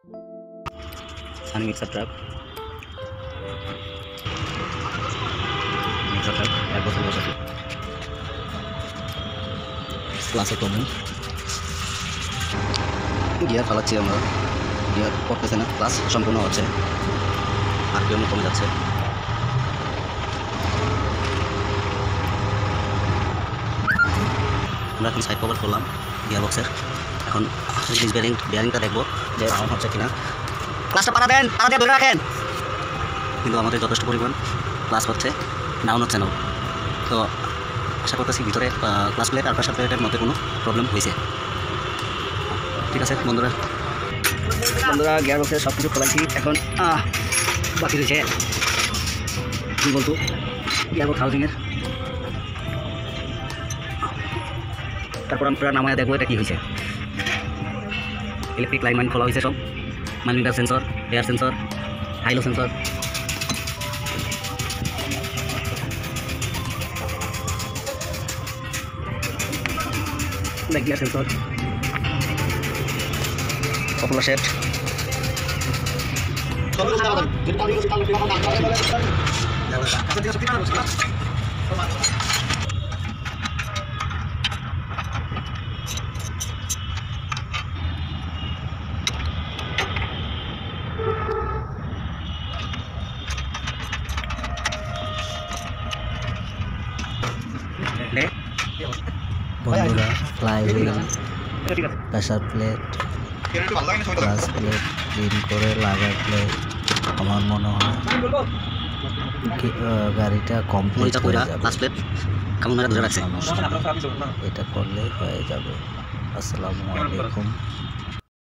Sunny mixer truck এক বছর বসে ক্লাসে কমন গিয়ার ফালাচ্ছি আমরা, গিয়ার করতেছে না, ক্লাস সম্পূর্ণ হচ্ছে, আর কেউ কমে যাচ্ছে। আমরা এখন সাইড কভার করলাম গিয়ার বক্সের, এখন রিলিজ বেয়ারিংটা দেখবো যে ডাউন হচ্ছে কিনা। ক্লাসটা পাড়া দেন, পাড়া দিয়ে ধরে রাখেন, কিন্তু আমাদের যথেষ্ট পরিমাণ ক্লাস হচ্ছে, ডাউন হচ্ছে না। তো আশা করতেছি ভিতরে ক্লাস প্লেট আর প্রেশার প্লেটের মধ্যে কোনো প্রবলেম হয়েছে। ঠিক আছে বন্ধুরা, গিয়ার বক্সের সব কিছু খোলাইছি, এখন বাকি রয়েছে কি বলতো গিয়ার বক্স হাউজিংয়ের। তারপর আমরা নামায় দেখবো এটা কী হয়েছে। ইলেকট্রিক লাইন খোলা হয়েছে, সব মাইন্ডমিটার সেন্সর, এয়ার সেন্সর, হাইলো sensor, gear sensor, popular set, বন্ধুরা flywheel, pressure plate, clutch plate clean করে লাগালে আমার মনে হয় গাড়িটা কমপ্লিট হয়ে যাবে। সমস্যা এটা করলেই হয়ে যাবে। আসসালামু আলাইকুম।